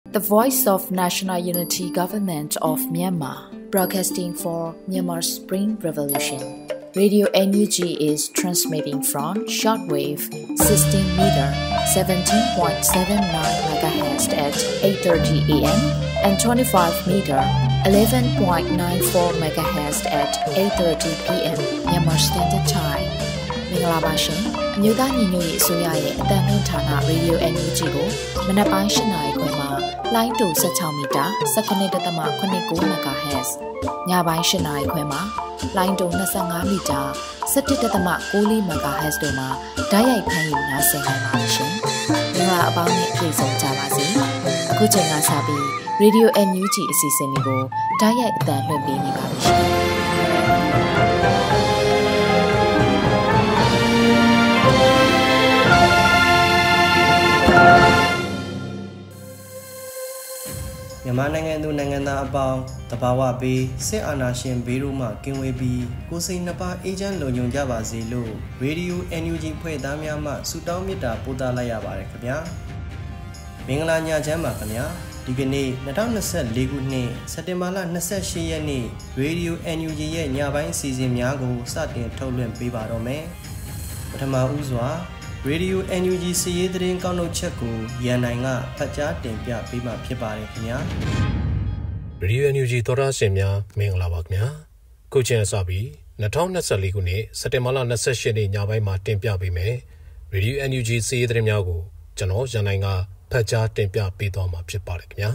The Voice of National Unity Government of Myanmar, broadcasting for Myanmar's Spring Revolution. Radio NUG is transmitting from shortwave 16 meter 17.79 MHz at 8:30 AM and 25 meter 11.94 MHz at 8:30 PM Myanmar Standard Time. မင်္ဂလာပါရှင်။မြို့သားညီညွတ်ရေးအစိုးရရဲ့အသံလွှင့်ဌာန Radio NUG ကိုမနက်ပိုင်း 8 နာရီခွဲမှာလိုင်းတူ16မီတာ19.89 MHz ညပိုင်း 8 နာရီခွဲမှာလိုင်းတူ25မီတာ17.94 MHz တို့မှာဓာတ်ရိုက်ဖမ်းယူနားဆင်နိုင်ပါရှင်။မင်္ဂလာအပေါင်းနဲ့ပြည့်စုံကြပါစေ။အခုချိန်ကစပြီး Radio NUG အစီအစဉ်လေးကိုဓာတ်ရိုက်အသံလွှင့်ပေးနေပါပြီရှင်။မြန်မာနိုင်ငံသူနိုင်ငံသားအပေါင်းတဘာဝပေးစစ်အာဏာရှင်ဘေးတို့မှကင်းဝေးပြီးကိုယ်စိတ်နှစ်ပါးအေးချမ်းလုံခြုံကြပါစေလို့ Radio NUG ဖွဲ့သားများမှဆုတောင်းမေတ္တာပို့သလိုက်ရပါတယ်ခင်ဗျာမင်္ဂလာညချမ်းပါခင်ဗျာဒီကနေ့2024ခုနှစ်စက်တင်ဘာလ28ရက်နေ့ Radio NUG ရဲ့ညပိုင်းအစီအစဉ်များကိုစတင်ထုတ်လွှင့်ပေးပါတော့မယ်ပထမဦးစွာRadio NUG စီရေးသတင်းကောက်နှုတ်ချက်ကိုရန်နိုင်ကဖတ်ကြားတင်ပြပေးမှာဖြစ်ပါတယ်ခင်ဗျာ Radio NUG သောတာရှင်များမင်္ဂလာပါခင်ဗျာခုချိန်စပြီး2024ခုနှစ်စက်တင်ဘာလ28ရက်နေ့ညပိုင်းမှာတင်ပြပေးမယ် Radio NUG စီရေးသတင်းများကိုကျွန်တော်ရန်နိုင်ကဖတ်ကြားတင်ပြပေးသွားမှာဖြစ်ပါတယ်ခင်ဗျာ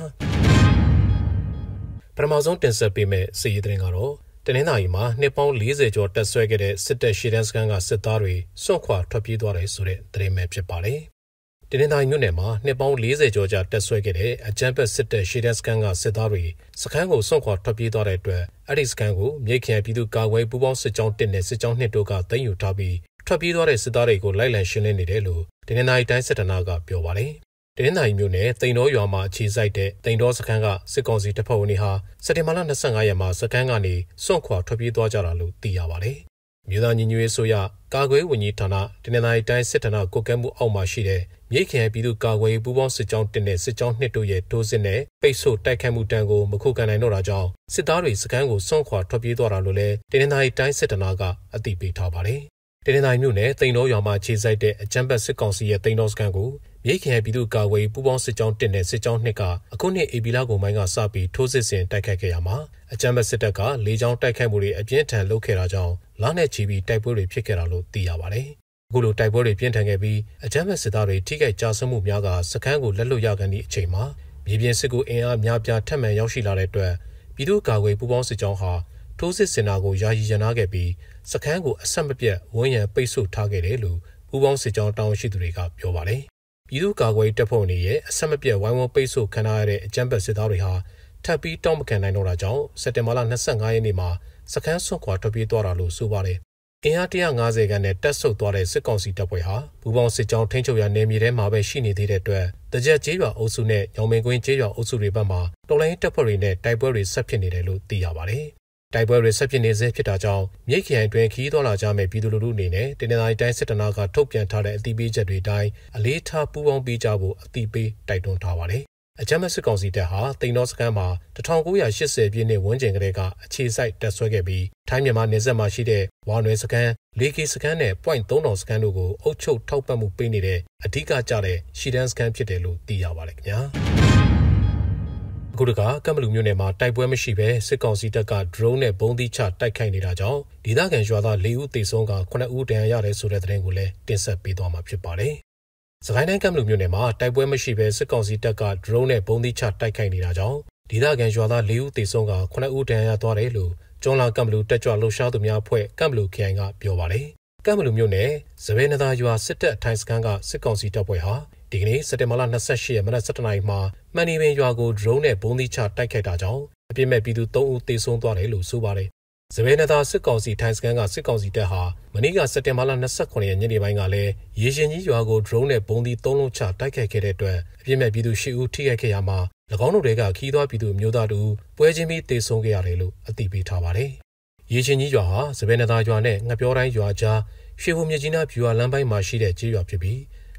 ပထမဆုံးတင်ဆက်ပေးမယ့်စီရေးသတင်းကတော့တနင်္လာရီမှာနှစ်ပေါင်း40ကျော်တက်ဆွဲခဲ့တဲ့စစ်တပ်ရှေ့တန်းစခန်းကစစ်သားတွေစွန့်ခွာထွက်ပြေးသွားတယ်ဆိုတဲ့သတင်းပဲဖြစ်ပါတယ်။တနင်္လာရီမြို့နယ်မှာနှစ်ပေါင်း40ကျော်ကြာတက်ဆွဲခဲ့တဲ့အကြမ်းဖက်စစ်တပ်ရှေ့တန်းစခန်းကစစ်သားတွေစခန်းကိုစွန့်ခွာထွက်ပြေးသွားတဲ့အတွက်အဲ့ဒီစခန်းကိုမြိတ်ခရိုင်ပြည်သူ့ကာကွယ်ပူးပေါင်းစစ်ကြောင်း1နဲ့စစ်ကြောင်း2တို့ကသိမ်းယူထားပြီးထွက်ပြေးသွားတဲ့စစ်သားတွေကိုလိုက်လံရှင်းလင်းနေတယ်လို့တနင်္လာရီတိုင်းစစ်ဌာနကပြောပါတယ်။တနင်္လာရီမြို့နယ်တိန်တော်ရွာမှာအခြေစိုက်တဲ့တိန်တော်စခန်းကစစ်ကောင်စီတပ်ဖွဲ့ဝင်တွေဟာစက်တင်ဘာလ25ရက်မှာစခန်းကနေစွန့်ခွာထွက်ပြေးသွားကြတာလို့သိရပါတယ်။မြို့သားညီညွတ်ရေးဆိုရကာကွယ်ဝန်ကြီးဌာနတနင်္လာရီတိုင်းစစ်ဌာနကွပ်ကဲမှုအောက်မှာရှိတဲ့မြိတ်ခရိုင်ပြည်သူ့ကာကွယ်ပူးပေါင်းစစ်ကြောင်း1နဲ့စစ်ကြောင်း2တို့ရဲ့ထိုးစစ်နဲ့ပိတ်ဆို့တိုက်ခိုက်မှုတန်းကိုမခုခံနိုင်တော့တာကြောင့်စစ်သားတွေစခန်းကိုစွန့်ခွာထွက်ပြေးသွားတာလို့လည်းတနင်္လာရီတိုင်းစစ်ဌာနကအသိပေးထားပါတယ်။တနင်္လာရီမြို့နယ်တိန်တော်ရွာမှာအခြေစိုက်တဲ့အကြမ်းဖက်စစ်ကောင်စီရဲ့တိန်တော်စခန်းကိုမြိတ်ခရိုင်ပြည်သူ့ကာကွယ်ပူးပေါင်းစစ်ကြောင်း1နဲ့စစ်ကြောင်း2ကအခုနှစ်ဧပြီလကုန်ပိုင်းကစပြီးထိုးစစ်ဆင်တိုက်ခိုက်ခဲ့ရမှာအကြမ်းဖက်စစ်တပ်ကလေကြောင်းတိုက်ခိုက်မှုတွေအပြင်းထန်လုပ်ခဲ့တာကြောင့်လနဲ့ချီပြီးတိုက်ပွဲတွေဖြစ်ခဲ့တာလို့သိရပါတယ်။အခုလိုတိုက်ပွဲတွေပြင်းထန်ခဲ့ပြီးအကြမ်းဖက်စစ်သားတွေထိခိုက်ကြဆုံးမှုများကစခန်းကိုလက်လွတ်ရကန်သည့်အချိန်မှာမြေပြင်စစ်ကူအင်အားများပြားထပ်မံရောက်ရှိလာတဲ့အတွက်ပြည်သူ့ကာကွယ်ပူးပေါင်းစစ်ကြောင်းဟာထိုးစစ်ဆင်တာကိုယာယီရန်နာခဲ့ပြီးစခန်းကိုအဆက်မပြတ်ဝန်းရံပိတ်ဆို့ထားခဲ့တယ်လို့ပူးပေါင်းစစ်ကြောင်းတာဝန်ရှိသူတွေကပြောပါတယ်။ပြည်သူ့ကာကွယ်တပ်ဖွဲ့တွေရဲ့အဆက်မပြတ်ဝိုင်းဝန်းပိတ်ဆို့ခံရတဲ့အကြမ်းဖက်စစ်သားတွေဟာထပ်ပြီးတောင်းမခံနိုင်တော့တာကြောင့်စက်တင်ဘာလ25ရက်နေ့မှာစခန်းစွန့်ခွာထွက်ပြေးသွားတာလို့ဆိုပါတယ်။အင်အား150ခန်းနဲ့တက်ဆုပ်သွားတဲ့စစ်ကောင်စီတပ်ဖွဲ့ဟာပူးပေါင်းစစ်ကြောင်းထိန်းချုပ်ရာနယ်မြေထဲမှာပဲရှိနေသေးတဲ့အတွက်တကြက်ကျေးရွာအုပ်စုနဲ့ညောင်မင်းကွင်းကျေးရွာအုပ်စုတွေဘက်မှာတော်လိုင်းတပ်ဖွဲ့တွေနဲ့တိုက်ပွဲတွေဆက်ဖြစ်နေတယ်လို့သိရပါတယ်။တိုက်ပွဲတွေဆက်ဖြစ်နေစေဖြစ်တာကြောင့်မြိတ်ခရိုင်တွင်ခီးသွားလာကြမဲ့ပြည်သူလူထုအနေနဲ့တနင်္လာရီတိုင်းစစ်ဌာနကထုတ်ပြန်ထားတဲ့အသိပေးချက်တွေတိုင်းအလေးထားပူးပေါင်းပေးကြဖို့အသိပေးတိုက်တွန်းထားပါတယ်။အကြမ်းဖက်စစ်ကောင်စီတပ်ဟာတိန်တော်စခန်းမှာ1980ပြည့်နှစ်ဝန်းကျင်ကတည်းကအခြေစိုက်တပ်ဆွဲခဲ့ပြီးထိုင်းမြန်မာနယ်စပ်မှာရှိတဲ့ဝါနွယ်စခန်း၊လေကီစခန်းနဲ့ .3000 စခန်းတို့ကိုအုပ်ချုပ်ထောက်ပံ့မှုပေးနေတဲ့အဓိကကျတဲ့ရှီတန်းစခန်းဖြစ်တယ်လို့သိရပါတယ်ခင်ဗျာ။အခုတခါကမ်ဘလူမြို့နယ်မှာတိုက်ပွဲမရှိဘဲစစ်ကောင်စီတပ်က drone နဲ့ဘုံးသီးချတိုက်ခိုက်နေတာကြောင့်ဒေသခံရွာသား4ဦးသေဆုံးက9ဦးဒဏ်ရာရတယ်ဆိုတဲ့သတင်းကိုလည်းတင်ဆက်ပေးသွားမှာဖြစ်ပါတယ်။စကိုင်းတိုင်းကမ်ဘလူမြို့နယ်မှာတိုက်ပွဲမရှိဘဲစစ်ကောင်စီတပ်က drone နဲ့ဘုံးသီးချတိုက်ခိုက်နေတာကြောင့်ဒေသခံရွာသား4ဦးသေဆုံးက9ဦးဒဏ်ရာရသွားတယ်လို့ကျွန်းလာကမ်ဘလူတက်ကြွလှုပ်ရှားသူများအဖွဲ့ကမ်ဘလူခရိုင်ကပြောပါတယ်။ကမ်ဘလူမြို့နယ်စပယ်နသာရွာစစ်တပ်အထိုင်စခန်းကစစ်ကောင်စီတပ်ဖွဲ့ဟာဒီကနေ့စက်တင်ဘာလ28ရက်မနက်7:00နာရီမှာမှန်နီပင်ရွာကို drone နဲ့ဘုံးသီးချတိုက်ခိုက်တာကြောင့်အပြစ်မဲ့ပြည်သူ3ဦးသေဆုံးသွားတယ်လို့ဆိုပါတယ်။စပယ်နသာစစ်ကောင်စီထိုင်စခန်းကစစ်ကောင်စီတပ်ဟာမနေ့ကစက်တင်ဘာလ29ရက်ညနေပိုင်းကလည်းရေရှင်ကြီးရွာကို drone နဲ့ဘုံးသီး3လုံးချတိုက်ခိုက်ခဲ့တဲ့အတွက်အပြစ်မဲ့ပြည်သူ10ဦးထိခိုက်ခဲ့ရမှာ၎င်းတို့တွေကခီးသွွားပြည်သူမျိုးသားတို့ပွဲချင်းပြီးသေဆုံးခဲ့ရတယ်လို့အသိပေးထားပါတယ်။ရေရှင်ကြီးရွာဟာစပယ်နသာရွာနဲ့ငှက်ပြောတိုင်းရွာကြားရွှေဘုံမြကြီးနားဗျူဟာလမ်းပိုင်းမှာရှိတဲ့ကျေးရွာဖြစ်ပြီး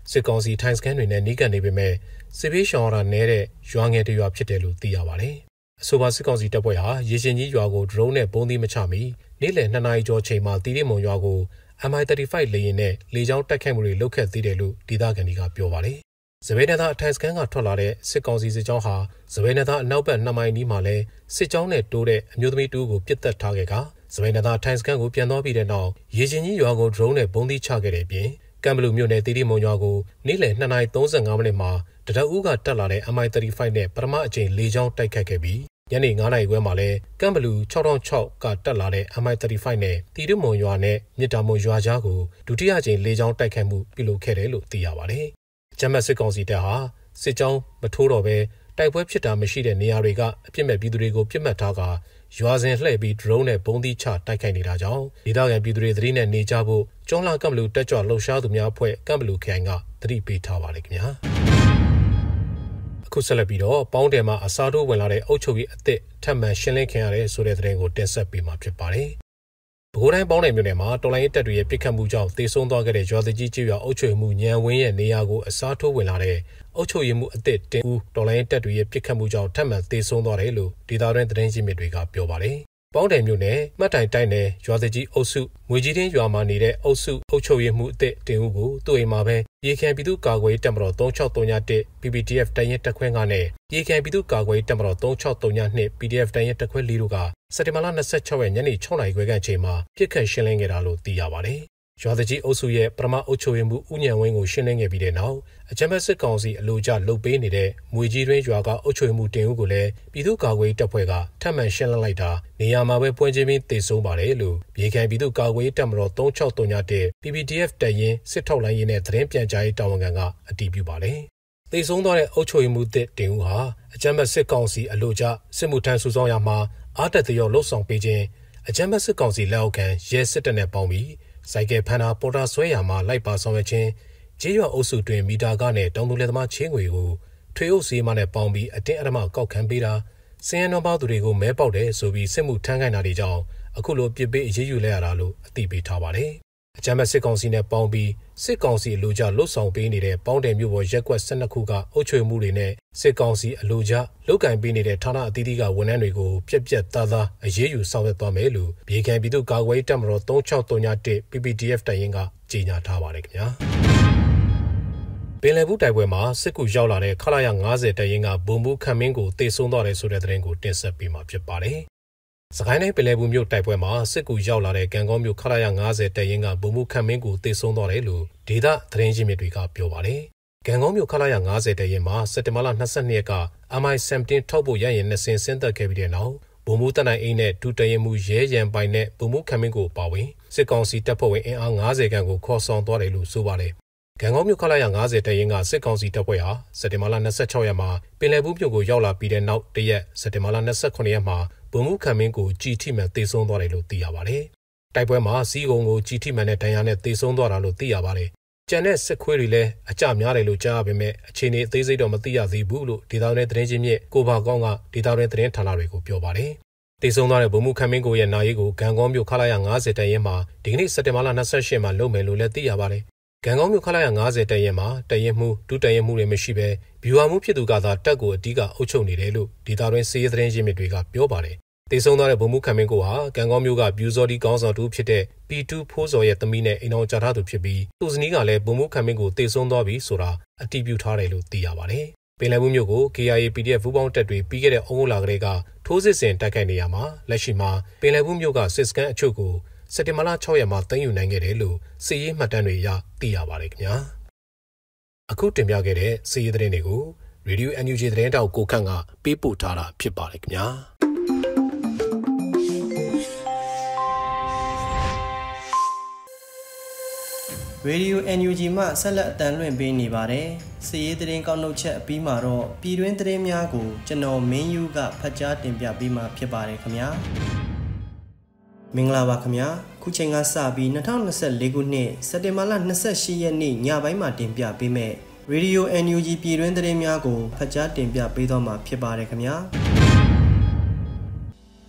စစ်ကောင်စီထိုင်စခန်းတွေနဲ့နီးကပ်နေပေမဲ့စစ်ပေးရှောင်ရတာနဲတဲ့ရွာငယ်တရွာဖြစ်တယ်လို့သိရပါတယ်။အဆိုပါစစ်ကောင်စီတပ်ဖွဲ့ဟာရေရှင်ကြီးရွာကိုဒရုန်းနဲ့ပုံသီးမချမီနေ့လယ်2 နာရီကျော်ချိန်မှာတီရီမွန်ရွာကို MI-35 လေယာဉ်နဲ့လေကြောင်းတိုက်ခိုက်မှုတွေလုပ်ခဲ့သေးတယ်လို့ဒေသခံတွေကပြောပါတယ်။စပယ်နယ်သားအထိုင်စခန်းကထွက်လာတဲ့စစ်ကောင်စီစစ်ကြောင်းဟာစပယ်နယ်သားအနောက်ဘက်2 မိုင်နီးမှာလဲစစ်ကြောင်းနဲ့တိုးတဲ့အမျိုးသမီးတူကိုပစ်တက်ထားခဲ့ကစပယ်နယ်သားထိုင်စခန်းကိုပြန်သွားပြီးတဲ့နောက်ရေရှင်ကြီးရွာကိုဒရုန်းနဲ့ပုံသီးချခဲ့တဲ့အပြင်ကမ်ဘလူမြို့နယ်တီရီမွန်ရွာကိုနေ့လယ်2 နာရီ 35 မိနစ်မှာတရဦးကတက်လာတဲ့ MI-35 နဲ့ပထမအကြိမ်လေကြောင်းတိုက်ခိုက်ခဲ့ပြီးညနေ9 နာရီခွဲမှာလဲကမ်ဘလူ6006ကတက်လာတဲ့ MI-35 နဲ့တီရီမွန်ရွာနဲ့မြစ်တာမွန်ရွာကြားကိုဒုတိယကြိမ်လေကြောင်းတိုက်ခိုက်မှုပြုလုပ်ခဲ့တယ်လို့သိရပါတယ်။ဂျမတ်စစ်ကောင်စီတပ်ဟာစစ်ကြောင်းမထိုးတော့ဘဲတိုက်ပွဲဖြစ်တာမရှိတဲ့နေရာတွေကအပြစ်မဲ့ပြည်သူတွေကိုပြစ်မှတ်ထားကရွာစဉ်လှည့်ပြီးဒရုန်းနဲ့ပုံသီးချတိုက်ခိုက်နေတာကြောင့်ဒေသခံပြည်သူတွေသတိနဲ့နေကြဖို့ကျွန်းလာကမ်ဘလူတက်ကြွလှုပ်ရှားသူများအဖွဲ့ကမ်ဘလူခိုင်ကသတိပေးထားပါတယ်ခင်ဗျာ။အခုဆက်လက်ပြီးတော့ပေါင်းတယ်မှာအစားထိုးဝင်လာတဲ့အုပ်ချုပ်ရေးအသစ်ထပ်မံရှင်းလင်းခင်ရတဲ့ဆိုတဲ့သတင်းကိုတင်ဆက်ပေးမှာဖြစ်ပါတယ်။ပဲခူးတိုင်းပေါင်းတယ်မြို့နယ်မှာတော်လိုင်းတပ်တွေရဲ့ပစ်ခတ်မှုကြောင့်တေဆုံးသွားခဲ့တဲ့ရွာသကြီးကျေးရွာအုပ်ချုပ်မှုညံဝင်းရဲ့နေရာကိုအစားထိုးဝင်လာတဲ့အုပ်ချုပ်ရေးမှုအသစ်တင်ဦးတော်လိုင်းတပ်တွေရဲ့ပစ်ခတ်မှုကြောင့်ထပ်မံတေဆုံးသွားတယ်လို့ဒေသတွင်းသတင်းရင်းမြစ်တွေကပြောပါတယ်။ပေါင်းတယ်မြို့နယ်မှတ်တိုင်တိုင်းနယ်ရွာသကြီးအုပ်စုငွေကြီးတင်းရွာမှာနေတဲ့အုပ်စုအုပ်ချုပ်ရေးမှုအသစ်တင်ဦးကိုသူ့အိမ်မှာပဲရေခံပြည်သူ့ကာကွယ်ရေးတပ်မတော်3631 PPDF တိုင်းရဲတပ်ခွဲကနဲ့ရေခံပြည်သူ့ကာကွယ်ရေးတပ်မတော်3632 PDF တိုင်းရဲတပ်ခွဲ4တို့ကစက်တင်ဘာလ26ရက်ညနေ6 နာရီခွဲခန့်ချိန်မှာပြစ်ခတ်ရှင်းလင်းခဲ့တာလို့သိရပါတယ်။ရွာသကြီးအုပ်စုရဲ့ပထမအုပ်ချုပ်ရေးမှုဦးညံဝင်းကိုရှင်းလင်းခဲ့ပြီးတဲ့နောက်အကြမ်းဖက်စစ်ကောင်စီအလို့ကျလှုပ်ပေးနေတဲ့မွေကြီးတွင်းရွာကအုပ်ချုပ်မှုတင်ဦးကိုလည်းပြည်သူ့ကာကွယ်ရေးတပ်ဖွဲ့ကထပ်မံရှင်းလင်းလိုက်တာနေရာမှာပဲပွဲချင်းပြီးတေဆုံးပါတယ်လို့မြေခံပြည်သူ့ကာကွယ်ရေးတပ်မတော်3631 PPDF တပ်ရင်းစစ်ထောက်လိုင်းရင်းနဲ့သတင်းပြန်ကြားရေးတာဝန်ခံကအတည်ပြုပါတယ်။တေဆုံးသွားတဲ့အုပ်ချုပ်မှုတင်ဦးဟာအကြမ်းဖက်စစ်ကောင်စီအလို့ကျစစ်မှုထမ်းစုဆောင်ရာမှာအားတက်သရောလှုပ်ဆောင်ပေးခြင်းအကြမ်းဖက်စစ်ကောင်စီလက်အောက်ခံရဲစစ်တပ်နဲ့ပေါင်းပြီးစိုက်ကယ်ဖန်တာပေါ်တာဆွဲရာမှာလိုက်ပါဆောင်ရွက်ခြင်းကျေးရွာအုပ်စုတွင်မီတာကနဲ့တောင်သူလယ်သမားချင်းငွေကိုထွေအုပ်စီမနဲ့ပေါင်းပြီးအတင်းအဓမ္မကောက်ခံပေးတာစင်ရနှောပေါသူတွေကိုမဲပေါက်တယ်ဆိုပြီးစစ်မှုထမ်းခိုင်းတာတွေကြောင့်အခုလိုပြစ်ပေးအရေးယူလိုက်ရတာလို့အသိပေးထားပါတယ်။အကြမ်းဖက်စစ်ကောင်စီနဲ့ပေါင်းပြီးစစ်ကောင်စီအလို့ကျလှုပ်ဆောင်ပေးနေတဲ့ပေါင်းတယ်မြို့ပေါ်ရက်ကွက်12ခုကအုပ်ချုပ်မှုတွေနဲ့စစ်ကောင်စီအလို့ကျလုတ်ကင်ပေးနေတဲ့ဌာနအသီးသီးကဝန်ထမ်းတွေကိုပြက်ပြက်သားသားအရေးယူဆောင်ရွက်သွားမယ်လို့မြေခံပြည်သူ့ကာကွယ်ရေးတပ်မတော်3631 PPDF တပ်ရင်းကကြေညာထားပါတယ်ခင်ဗျာ။ပင်လယ်ဘူးတိုက်ပွဲမှာစစ်ကူရောက်လာတဲ့ခလာရ90တပ်ရင်းကဘုံဘူးခမ်းမင်းကိုတေဆုံးသွားတယ်ဆိုတဲ့သတင်းကိုတင်ဆက်ပေးမှာဖြစ်ပါတယ်။စကိုင်းတိုင်းပင်လယ်ဘူးမြို့တိုက်ပွဲမှာစစ်ကူရောက်လာတဲ့ကံကောမြို့ခလာရ90တပ်ရင်းကဘုံဘူးခမ်းမင်းကိုတေဆုံးသွားတယ်လို့ဒေသသတင်းရင်းမြစ်တွေကပြောပါတယ်။ကံကောမြို့ခလာရ90တပ်ရင်းမှာစက်တင်ဘာလ22ရက်က MI-17 ထောက်ဖို့ရရင်နှစ်စင်ဆင်းသက်ခဲ့ပြီးတဲ့နောက်ဘုံဘူးတနိုင်အိမ်နဲ့ဒုတရင်မှုရဲရန်ပိုင်နဲ့ဘုံဘူးခမ်းမင်းကိုပါဝင်စစ်ကောင်စီတပ်ဖွဲ့ဝင်အင်အား90ခန့်ကိုခေါ်ဆောင်သွားတယ်လို့ဆိုပါတယ်။ကံကောမြို့ခလာရ90တပ်ရင်းကစစ်ကောင်စီတပ်ဖွဲ့ဟာစက်တင်ဘာလ26ရက်မှာပင်လယ်ဘူးမြို့ကိုရောက်လာပြီးတဲ့နောက်တရက်စက်တင်ဘာလ29ရက်မှာဘုံဘူးခမ်းမင်းကိုကြီးထိမှန်တေဆုံးသွားတယ်လို့သိရပါတယ်။တိုက်ပွဲမှာစီးကုံကိုကြီးထိမှန်တဲ့ဒဏ်ရာနဲ့တေဆုံးသွားတာလို့သိရပါတယ်။ကျန်တဲ့စစ်ခွေးတွေလည်းအကြများတယ်လို့ကြားရပေမဲ့အခြေအနေအသေးစိတ်တော့မသိရသေးဘူးလို့ဒေသတွင်းသတင်းရင်းမြစ်ကိုဘာကောင်းကဒေသတွင်းသတင်းဌာနတွေကိုပြောပါတယ်။တေဆုံးသွားတဲ့ဘုံမှုခမ်းမင်းကိုရဲ့နာရေးကိုဂံကောမြို့ခလာရ90တန်ရင်မှာဒီကနေ့စက်တင်ဘာလ28မှာလုပ်မယ်လို့လည်းသိရပါတယ်။ဂံကောမြို့ခလာရ90တန်ရင်မှာတရင်မှုဒုတရင်မှုတွေမရှိဘဲဗျူဟာမှုဖြစ်သူကသာတက်ကိုအဓိကအုပ်ချုပ်နေတယ်လို့ဒေသတွင်းစီးရဲသတင်းရင်းမြစ်တွေကပြောပါတယ်။တေဆုံးသွားတဲ့ဘုံမှုခမ်းမင်းကိုဟာကံကောမြို့ကပြူစော်ဒီကောင်းဆောင်တူဖြစ်တဲ့ P2 ဖိုးစော်ရဲ့သမီးနဲ့အိမ်အောင်ကြထားသူဖြစ်ပြီးသူ့ဇနီးကလည်းဘုံမှုခမ်းမင်းကိုတေဆုံးသွားပြီဆိုတာအတည်ပြုထားတယ်လို့သိရပါတယ်။ပင်လယ်ဘူးမြို့ကို KIA PDF ဘူပေါင်းတပ်တွေပြီးခဲ့တဲ့ဩဂုတ်လကတည်းကထိုးစစ်ဆင်တိုက်ခိုက်နေရမှာလက်ရှိမှာပင်လယ်ဘူးမြို့ကစစ်စခန်းအချို့ကိုစက်တင်ဘာလ6ရက်မှာသိမ်းယူနိုင်ခဲ့တယ်လို့စစ်ရေးမှတ်တမ်းတွေအရသိရပါတယ်ခင်ဗျာ။အခုတင်ပြခဲ့တဲ့စစ်ရေးသတင်းတွေကို Radio NUG သတင်းတောက်ကိုခန့်ကပေးပို့ထားတာဖြစ်ပါတယ်ခင်ဗျာ။ Radio NUG မှဆက်လက်အတန်လွှင့်ပေးနေပါတယ်။စစ်ရေးသတင်းကောက်နှုတ်ချက်အပြီးမှာတော့ပြည်တွင်းသတင်းများကိုကျွန်တော်မင်းယူကဖတ်ကြားတင်ပြပေးမှာဖြစ်ပါတယ်ခင်ဗျာ။မင်္ဂလာပါခင်ဗျာ။ခုချိန်ကစပြီး2024ခုနှစ်စက်တင်ဘာလ28ရက်နေ့ညပိုင်းမှာတင်ပြပေးမယ့် Radio NUG ပြည်တွင်းသတင်းများကိုဖတ်ကြားတင်ပြပေးတော့မှာဖြစ်ပါတယ်ခင်ဗျာ။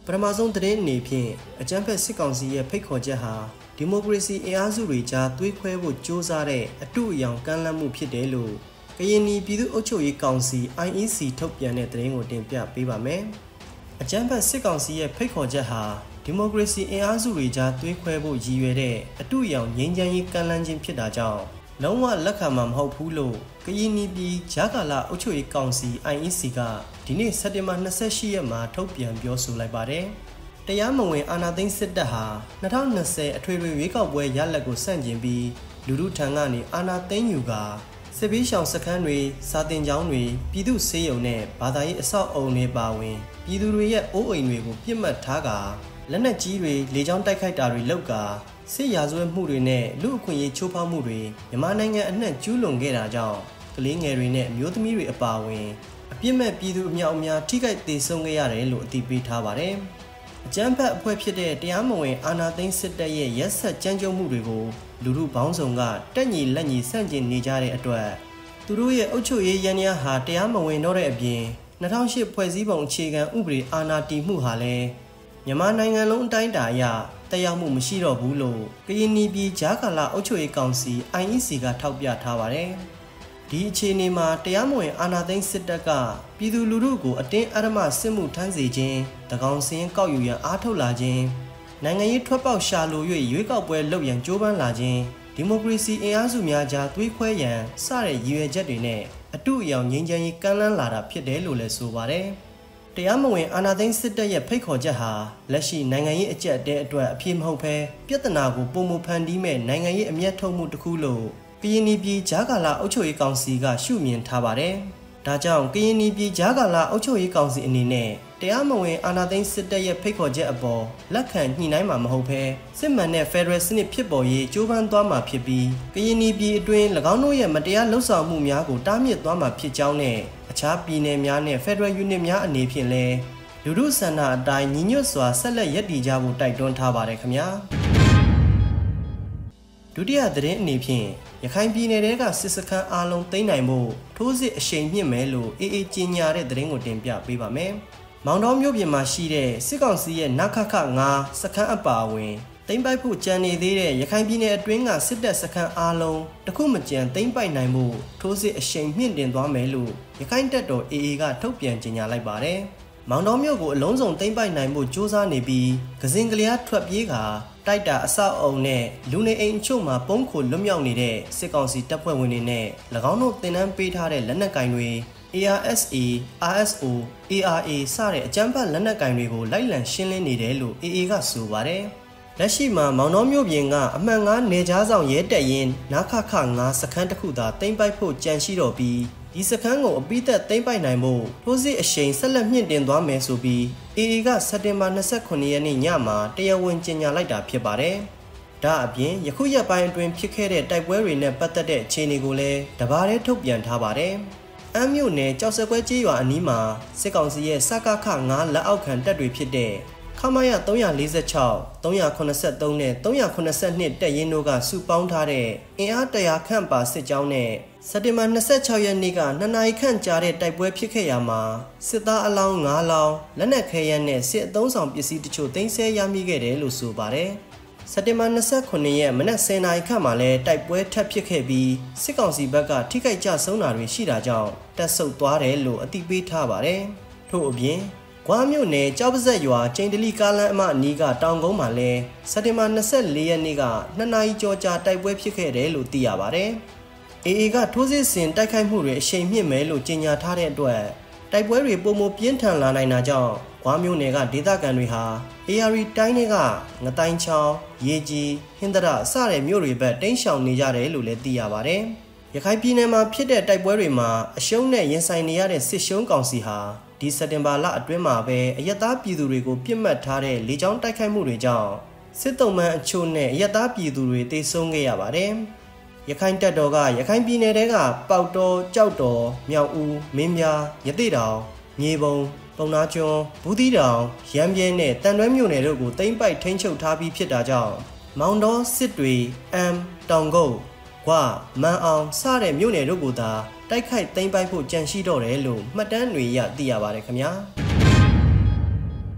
ပထမဆုံးသတင်းအနေဖြင့်အကြမ်းဖက်စစ်ကောင်စီရဲ့ဖိတ်ခေါ်ချက်ဟာဒီမိုကရေစီအင်အားစုတွေကြားသွေးခွဲဖို့ကြိုးစားတဲ့အတုအယောင်ကမ်းလှမ်းမှုဖြစ်တယ်လို့ကရင်ပြည်သူ့အုပ်ချုပ်ရေးကောင်စီ IEC ထုတ်ပြန်တဲ့သတင်းကိုတင်ပြပေးပါမယ်။အကြမ်းဖက်စစ်ကောင်စီရဲ့ဖိတ်ခေါ်ချက်ဟာဒီမိုကရေစီအင်အားစုတွေကြားသွေးခွဲဖို့ရည်ရွယ်တဲ့အတုအယောင်ငြိမ်းချမ်းရေးကမ်းလှမ်းခြင်းဖြစ်တာကြောင့်လုံးဝလက်ခံမှာမဟုတ်ဘူးလို့ကရင်ပြည်ကြားကာလအုပ်ချုပ်ရေးကောင်စီ IEC ကဒီနေ့စက်တင်ဘာ28ရက်မှာထုတ်ပြန်ပြောဆိုလိုက်ပါတယ်။တရားမဝင်အာဏာသိမ်းစစ်တပ်ဟာ2020အထွေထွေရွေးကောက်ပွဲရလဒ်ကိုဆန့်ကျင်ပြီးလူထုထံကနေအာဏာသိမ်းယူကာစစ်ဘေးရှောင်စခန်းတွေစာတင်ကျောင်းတွေပြည်သူ့ဆေးရုံနဲ့ဘာသာရေးအဆောက်အုံတွေပါဝင်ပြည်သူတွေရဲ့အိုးအိမ်တွေကိုပြစ်မှတ်ထားကာလက်နက်ကြီးတွေလေကြောင်းတိုက်ခိုက်တာတွေလုပ်ကာစစ်ရာဇဝတ်မှုတွေနဲ့လူအခွင့်အရေးချိုးဖောက်မှုတွေမြန်မာနိုင်ငံအနှံ့ကျူးလွန်ခဲ့တာကြောင့်ကလေးငယ်တွေနဲ့အမျိုးသမီးတွေအပါအဝင်အပြစ်မဲ့ပြည်သူအများအများထိခိုက်ဒေဆုံးခဲ့ရတယ်လို့အသိပေးထားပါတယ်။အကြမ်းဖက်အဖွဲ့ဖြစ်တဲ့တရားမဝင်အာဏာသိမ်းစစ်တပ်ရဲ့ရက်စက်ကြမ်းကြုတ်မှုတွေကိုလူထုပေါင်းစုံကတက်ညီလက်ညီဆန့်ကျင်နေကြတဲ့အတွက်သူတို့ရဲ့အုပ်ချုပ်ရေးယန္တရားဟာတရားမဝင်တော့တဲ့အပြင်2008ဖွဲ့စည်းပုံအခြေခံဥပဒေအာဏာတည်မှုဟာလည်းမြန်မာနိုင်ငံလုံးအတိုင်းအတာအရတက်ရောက်မှုမရှိတော့ဘူးလို့ကရင်ပြည်ကြားကာလအုပ်ချုပ်ရေးကောင်စီ IEC ကထောက်ပြထားပါတယ်။ဒီအခြေအနေမှာတရားမဝင်အာဏာသိမ်းစစ်တပ်ကပြည်သူလူထုကိုအတင်းအဓမ္မစစ်မှုထမ်းစေခြင်း၊တကောင်စင်းကောက်ယူရန်အားထုတ်လာခြင်းနိုင်ငံရေးထွက်ပေါက်ရှာလို၍ရွေးကောက်ပွဲလုပ်ရန်ကြိုးပမ်းလာခြင်းဒီမိုကရေစီအင်အားစုများကြားသွေးခွဲရန်စတဲ့ရည်ရွယ်ချက်တွေနဲ့အတုအယောင်ငြိမ်းချမ်းရေးကမ်းလှမ်းလာတာဖြစ်တယ်လို့လည်းဆိုပါတယ်။တရားမဝင်အာဏာသိမ်းစစ်တပ်ရဲ့ဖိတ်ခေါ်ချက်ဟာလက်ရှိနိုင်ငံရေးအကျပ်အတဲအတွက်အပြည့်မဟုတ်ဘဲပြဿနာကိုပုံမဖန်တီးမဲ့နိုင်ငံရေးအမျက်ထုတ်မှုတစ်ခုလို့ကရင်ပြည်ကြားကာလအုပ်ချုပ်ရေးကောင်စီကရှုမြင်ထားပါတယ်။ဒါကြောင့်ကရင်ပြည်ကြားကာလအုပ်ချုပ်ရေးကောင်စီအနေနဲ့တရားမဝင်အာဏာသိမ်းစစ်တပ်ရဲ့ဖိတ်ခေါ်ချက်အပေါ်လက်ခံညှိနှိုင်းမှာမဟုတ်ဘဲစစ်မှန်တဲ့ Federal စနစ်ဖြစ်ပေါ်ရေးကြိုးပမ်းသွားမှာဖြစ်ပြီးကရင်ပြည်အတွင်း၎င်းတို့ရဲ့မတရားလှုပ်ဆောင်မှုများကိုတားမြစ်သွားမှာဖြစ်ကြောင်းနဲ့အခြားပြည်နယ်များနဲ့ Federal Unit များအနေဖြင့်လည်းလူထုဆန္ဒအတိုင်းညီညွတ်စွာဆက်လက်ရပ်တည်ကြဖို့တိုက်တွန်းထားပါတယ်ခင်ဗျာဒုတိယသတင်းအနေဖြင့်ရခိုင်ပြည်နယ်ထဲကစစ်စခန်းအားလုံးသိမ်းနိုင်ဖို့ထိုးစစ်အရှိန်မြင့်မယ်လို့အေးကြေညာတဲ့သတင်းကိုတင်ပြပေးပါမယ်။မောင်တောမြို့ပြင်မှာရှိတဲ့စစ်ကောင်စီရဲ့နခခ9စခန်းအပါအဝင်သိမ်းပိုက်ဖို့ကြံနေသေးတဲ့ရခိုင်ပြည်နယ်အတွင်းကစစ်တပ်စခန်းအားလုံးတခုမကြံသိမ်းပိုက်နိုင်ဖို့ထိုးစစ်အရှိန်မြင့်တင်သွားမယ်လို့ရခိုင်တပ်တော် AA ကထုတ်ပြန်ကြေညာလိုက်ပါတယ်။မောင်တောမြို့ကိုအလုံးစုံသိမ်းပိုက်နိုင်ဖို့ကြိုးစားနေပြီးကစင်ကလျားထွက်ပြေးကာတိုက်တာအဆောက်အုံနဲ့လူနေအိမ်အချို့မှာပုံခိုလွတ်မြောက်နေတဲ့စစ်ကောင်စီတပ်ဖွဲ့ဝင်တွေနဲ့၎င်းတို့တင်နန်းပေးထားတဲ့လက်နက်ကင်တွေ ARSA, RSO, ARA စတဲ့အကြမ်းဖက်လက်နက်ကင်တွေကိုလိုက်လံရှင်းလင်းနေတယ်လို့ AA ကဆိုပါတယ်။လက်ရှိမှာမောင်နှောမြို့ပြင်ကအမှန်9နေကြားဆောင်ရဲတပ်ရင်းနခခ9စခန်းတစ်ခုသာသိမ်းပိုက်ဖို့ကြံရှိတော့ပြီးဒီစခန်းကိုအပိသက်သိမ်းပိုက်နိုင်ဖို့ထိုးစစ်အရှိန်ဆက်လက်မြင့်တင်သွားမယ်ဆိုပြီး AA ကစက်တင်ဘာ29ရက်နေ့ညမှာတရားဝင်ကြေညာလိုက်တာဖြစ်ပါတယ်။ဒါအပြင်ယခုရက်ပိုင်းအတွင်းဖြစ်ခဲ့တဲ့တိုက်ပွဲတွေနဲ့ပတ်သက်တဲ့အခြေအနေကိုလည်းတပါးတည်းထုတ်ပြန်ထားပါတယ်။အမ်းမြို့နယ်ကြောက်စက်ကွဲကျေးရွာအနီးမှာစစ်ကောင်စီရဲ့စကခ9လက်အောက်ခံတပ်တွေဖြစ်တဲ့ခမရ346, 383နဲ့382တပ်ရင်းတို့ကစုပေါင်းထားတဲ့အင်အား100ခန့်ပါစစ်ကြောင်းနဲ့စက်တင်ဘာ26ရက်နေ့က2နာရီခန့်ကြာတဲ့တိုက်ပွဲဖြစ်ခဲ့ရမှာစစ်သားအလောင်း9လောင်းလက်နက်ခဲယမ်းနဲ့စစ်အုံဆောင်ပစ္စည်းတချို့သိမ်းဆည်းရမိခဲ့တယ်လို့ဆိုပါတယ်။စက်တင်ဘာ29ရက်မနက်10နာရီခန့်မှာလည်းတိုက်ပွဲထပ်ဖြစ်ခဲ့ပြီးစစ်ကောင်စီဘက်ကထိခိုက်ကြဆုံးတာတွေရှိတာကြောင့်တပ်ဆုတ်သွားတယ်လို့အသိပေးထားပါတယ်။ထို့အပြင်ကွာမြို့နယ်ကြောက်ပါဇက်ရွာကျိန်တလီကားလမ်းအမအနီးကတောင်ကုန်းမှာလည်းစက်တင်ဘာ24ရက်နေ့က2နာရီကျော်ကြာတိုက်ပွဲဖြစ်ခဲ့တယ်လို့သိရပါတယ်။ AA ကထိုးစစ်ဆင်တိုက်ခိုက်မှုတွေအရှိန်မြင့်မယ်လို့ကြေညာထားတဲ့အတွက်တိုက်ပွဲတွေပုံမပြင်းထန်လာနိုင်တာကြောင့်ကွာမြို့နယ်ကဒေသခံတွေဟာ AR တိုင်းတွေကငတိုင်းချောင်းရေကြီးဟင်္ဒရစတဲ့မြို့တွေဘက်တိမ်းရှောင်နေကြတယ်လို့လည်းသိရပါတယ်။ရခိုင်ပြည်နယ်မှာဖြစ်တဲ့တိုက်ပွဲတွေမှာအရှုံးနဲ့ရင်ဆိုင်နေရတဲ့စစ်ရှုံးကောင်စီဟာဒီစက်တင်ဘာလအတွင်းမှာပဲအယက်သားပြည်သူတွေကိုပြစ်မှတ်ထားတဲ့လေကြောင်းတိုက်ခိုက်မှုတွေကြောင့်စစ်တုံးမှန်အချို့နဲ့အယက်သားပြည်သူတွေတေဆုံးခဲ့ရပါတယ်။ရခိုင်တပ်တော်ကရခိုင်ပြည်နယ်ထဲကပေါက်တော်ကြောက်တော်မြောက်ဦးမင်းပြားရသေ့တောင်မြေပုံပုံနာကျွန်းဘူးသီးတောင်ရမ်းပြဲနဲ့တန်တွဲမြို့နယ်တို့ကိုသိမ်းပိုက်ထိန်းချုပ်ထားပြီးဖြစ်တာကြောင့်မောင်တော်စစ်တွေအမ်တောင်ကုတ်ကွာမန်အောင်စတဲ့မြို့နယ်တို့ကိုသာတိုက်ခိုက်သိမ်းပိုက်ဖို့ကြံရှိတော့တယ်လို့မှတ်တမ်းတွေရသိရပါတယ်ခင်ဗျာ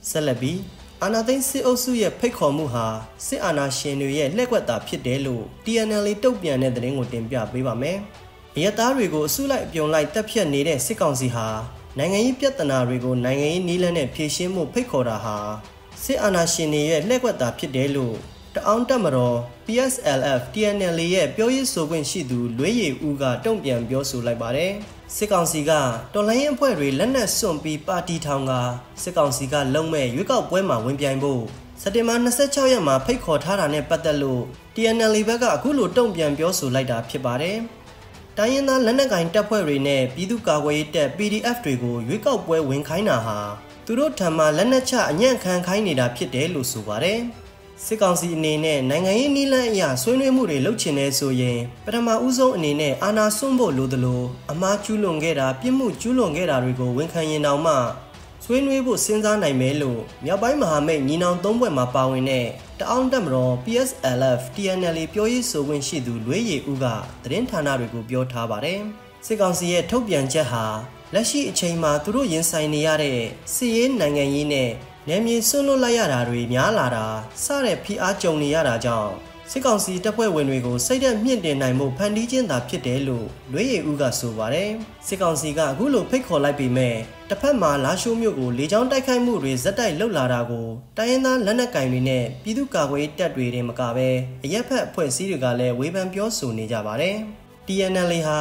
ဆက်လက်ပြီးအာဏာသိမ်းစစ်အုပ်စုရဲ့ဖိတ်ခေါ်မှုဟာစစ်အာဏာရှင်တွေရဲ့လက်ကွက်သာဖြစ်တယ်လို့ TNL တုံ့ပြန်တဲ့သတင်းကိုတင်ပြပေးပါမယ်။အရက်သားတွေကိုအစုလိုက်အပြုံလိုက်တပ်ဖြတ်နေတဲ့စစ်ကောင်စီဟာနိုင်ငံရေးပြဿနာတွေကိုနိုင်ငံရေးနည်းလမ်းနဲ့ဖြေရှင်းမှုဖိတ်ခေါ်တာဟာစစ်အာဏာရှင်တွေရဲ့လက်ကွက်သာဖြစ်တယ်လို့တအောင်းတပ်မတော် PSLF TNL ရဲ့ပြောရေးဆိုခွင့်ရှိသူလွေးရည်ဦးကတုံ့ပြန်ပြောဆိုလိုက်ပါတယ်။စစ်ကောင်စီကတော်လှန်ရေးအဖွဲ့တွေလက်နက်စွန့်ပြီးပါတီထောင်ကစစ်ကောင်စီကလုံမဲ့ရွေးကောက်ပွဲမှာဝင်ပြိုင်ဖို့စက်တင်ဘာ26ရက်မှာဖိတ်ခေါ်ထားတာနဲ့ပတ်သက်လို့ TNL ဘက်ကအခုလိုတုံ့ပြန်ပြောဆိုလိုက်တာဖြစ်ပါတယ်။တိုင်းရင်းသားလက်နက်ကိုင်တပ်ဖွဲ့တွေနဲ့ပြည်သူ့ကာကွယ်ရေးတပ် PDF တွေကိုရွေးကောက်ပွဲဝင်ခိုင်းတာဟာသူတို့ထံမှလက်နက်ချအညံ့ခံခိုင်းနေတာဖြစ်တယ်လို့ဆိုပါတယ်။စစ်ကောင်စီအနေနဲ့နိုင်ငံရေးနည်းလမ်းအရဆွေးနွေးမှုတွေလုပ်ချင်နေဆိုရင်ပထမဦးဆုံးအနေနဲ့အာဏာစွန့်ဖို့လိုသလိုအမှားကျူးလွန်ခဲ့တာပြစ်မှုကျူးလွန်ခဲ့တာတွေကိုဝန်ခံရင်တောင်မှဆွေးနွေးဖို့စဉ်းစားနိုင်မယ်လို့မြောက်ပိုင်းမဟာမိတ်ညီနောင်၃ဘွဲ့မှာပါဝင်တဲ့တအောင်းတပ်မတော် PSLF TNL ပြောရေးဆိုခွင့်ရှိသူလွေးရည်ဦးကသတင်းဌာနတွေကိုပြောထားပါတယ်။စစ်ကောင်စီရဲ့ထုတ်ပြန်ချက်ဟာလက်ရှိအချိန်မှာသူတို့ရင်ဆိုင်နေရတဲ့စစ်ရေးနိုင်ငံရေးနဲ့နယ်မြေဆွန့်လွတ်လိုက်ရတာတွေများလာတာစတဲ့ဖိအားကြုံနေရတာကြောင့်စစ်ကောင်စီတပ်ဖွဲ့ဝင်တွေကိုစိတ်ဓာတ်မြင့်တင်နိုင်မှုဖန်တီးခြင်းသာဖြစ်တယ်လို့လွေးရည်ဦးကဆိုပါတယ်စစ်ကောင်စီကအခုလိုဖိတ်ခေါ်လိုက်ပေမဲ့တစ်ဖက်မှာလာရှိုးမြို့ကိုလေကြောင်းတိုက်ခိုက်မှုတွေဇက်တိုက်လှုပ်လာတာကိုတိုင်းရင်းသားလက်နက်ကင်တွေနဲ့ပြည်သူ့ကာကွယ်ရေးတပ်တွေတင်မကပဲအရက်ဖက်အဖွဲ့အစည်းတွေကလည်းဝေဖန်ပြောဆိုနေကြပါတယ်TNL ဟာ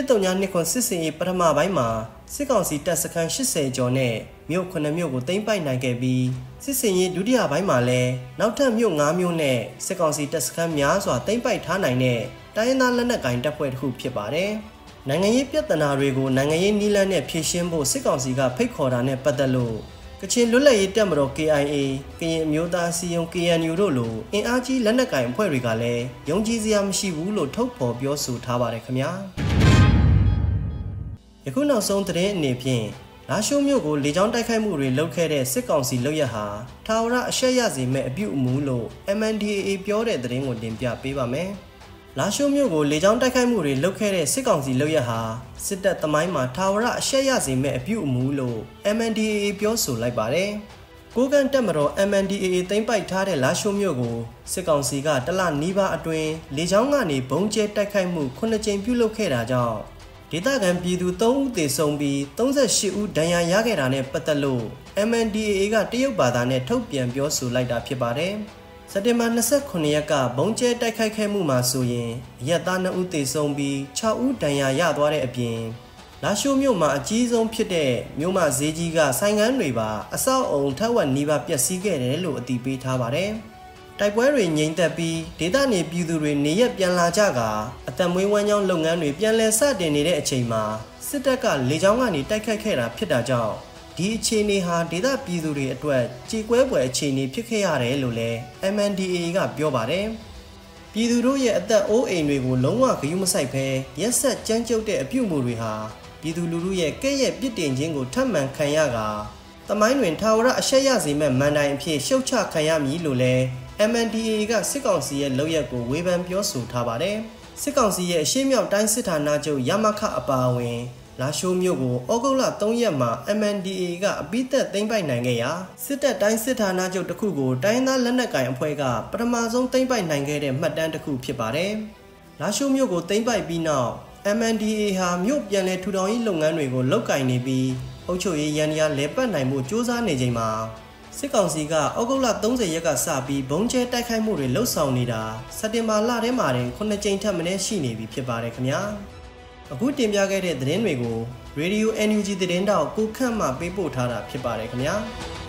139စစ်စင်ရေးပထမပိုင်းမှာစစ်ကောင်စီတပ်စခန်း80ကျော်နဲ့မြို့9မြို့ကိုသိမ်းပိုက်နိုင်ခဲ့ပြီးစစ်စင်ရေးဒုတိယပိုင်းမှာလည်းနောက်ထပ်မြို့9မြို့နဲ့စစ်ကောင်စီတပ်စခန်းများစွာသိမ်းပိုက်ထားနိုင်တဲ့တိုင်းရင်းသားလက်နက်ကိုင်တပ်ဖွဲ့တစ်ခုဖြစ်ပါတယ်။နိုင်ငံရေးပြဿနာတွေကိုနိုင်ငံရေးနည်းလမ်းနဲ့ဖြေရှင်းဖို့စစ်ကောင်စီကဖိတ်ခေါ်တာနဲ့ပတ်သက်လို့ကချင်လွတ်လပ်ရေးတပ်မတော် KIA ကရင်အမျိုးသားအစည်းအရုံး KNU တို့လိုအင်အားကြီးလက်နက်ကိုင်အဖွဲ့တွေကလည်းယုံကြည်စရာမရှိဘူးလို့ထုတ်ဖော်ပြောဆိုထားပါတယ်ခင်ဗျာယခုနောက်ဆုံးသတင်းအနေဖြင့်လာရှိုးမြို့ကိုလေကြောင်းတိုက်ခိုက်မှုတွေလုပ်ခဲ့တဲ့စစ်ကောင်စီလုပ်ရဟာထာဝရအရှက်ရစေမဲ့အပြုအမူလို့ MNDAA ပြောတဲ့သတင်းကိုတင်ပြပေးပါမယ်လာရှိုးမြို့ကိုလေကြောင်းတိုက်ခိုက်မှုတွေလုပ်ခဲ့တဲ့စစ်ကောင်စီလုပ်ရဟာစစ်တပ်သမိုင်းမှာထာဝရအရှက်ရစေမဲ့အပြုအမူလို့ MNDAA ပြောဆိုလိုက်ပါတယ်။ကိုကန့်တပ်မတော် MNDAA သိမ်းပိုက်ထားတဲ့လာရှိုးမြို့ကိုစစ်ကောင်စီကတလနီးပါးအတွင်းလေကြောင်းကနေဘုံကျဲတိုက်ခိုက်မှု9ကြိမ်ပြုလုပ်ခဲ့တာကြောင့်ဒေသခံပြည်သူ3ဦးသေဆုံးပြီး38ဦးဒဏ်ရာရခဲ့တာနဲ့ပတ်သက်လို့ MNDAA ကတရုတ်ဘာသာနဲ့ထုတ်ပြန်ပြောဆိုလိုက်တာဖြစ်ပါတယ်။စက်တင်ဘာ29ရက်ကဘုံကျဲတိုက်ခိုက်ခဲ့မှုမှာဆိုရင်အရက်သား2ဦးသေဆုံးပြီး6ဦးဒဏ်ရာရသွားတဲ့အပြင်လာရှိုးမြို့မှာအကြီးဆုံးဖြစ်တဲ့မြို့မဈေးကြီးကဆိုင်ငန်းတွေပါအဆောက်အုံထက်ဝက်နီးပါးပျက်စီးခဲ့တယ်လို့အတည်ပြုထားပါတယ်။တိုက်ပွဲတွေငြိမ်သက်ပြီးဒေသနေပြည်သူတွေနေရက်ပြန်လာကြကအသက်မွေးဝမ်းကြောင်းလုပ်ငန်းတွေပြန်လည်စတင်နေတဲ့အချိန်မှာစစ်တပ်ကလေကြောင်းကနေတိုက်ခိုက်ခဲ့တာဖြစ်တာကြောင့်ဒီအခြေအနေဟာဒေသပြည်သူတွေအတွက်ကြေကွဲပွဲအခြေအနေဖြစ်ခဲ့ရတယ်လို့လည်း MNDAA ကပြောပါတယ်။ပြည်သူတို့ရဲ့အသက်အိုးအိမ်တွေကိုလုံးဝဂရုမစိုက်ဘဲရက်ဆက်ကြမ်းကြုတ်တဲ့အပြုအမူတွေဟာပြည်သူလူထုရဲ့ကဲ့ရဲ့ပြစ်တင်ခြင်းကိုထပ်မံခံရကာသမိုင်းတွင်ထာဝရအရှက်ရစေမဲ့မန်တိုင်အဖြစ်ရှုတ်ချခံရမည်လို့လည်း MNDAA ကစစ်ကောင်စီရဲ့လုပ်ရက်ကိုဝေဖန်ပြောဆိုထားပါတယ်။စစ်ကောင်စီရဲ့အရှေ့မြောက်တိုင်းစစ်ဌာနချုပ်ရမခအပါအဝင်လာရှိုးမြို့ကိုဩဂုတ်လ3ရက်မှာ MNDAA ကအပိသက်သိမ်းပိုက်နိုင်ခဲ့ရာစစ်တပ်တိုင်းစစ်ဌာနချုပ်တစ်ခုကိုတိုင်းသားလက်နက်ကိုင်အဖွဲ့ကပထမဆုံးသိမ်းပိုက်နိုင်ခဲ့တဲ့မှတ်တမ်းတစ်ခုဖြစ်ပါတယ်။လာရှိုးမြို့ကိုသိမ်းပိုက်ပြီးနောက် MNDAA ဟာမြို့ပြန်လည်ထူထောင်ရေးလုပ်ငန်းတွေကိုလုပ်ကင်နေပြီးအုပ်ချုပ်ရေးရန်ရာလဲပတ်နိုင်မှုစ조사နေချိန်မှာစစ်ကောင်စီကဩဂုတ်လ30ရက်ကစပြီးဘုံကျဲတိုက်ခိုက်မှုတွေလှုပ်ဆောင်နေတာစက်တင်ဘာလထဲမှာတင်9ကြိမ်ထက်မနည်းရှိနေပြီဖြစ်ပါတယ်ခင်ဗျာအခုတင်ပြခဲ့တဲ့သတင်းတွေကို Radio NUG သတင်းတောက်ကိုခန့်မှပေးပို့ထားတာဖြစ်ပါတယ်ခင်ဗျာ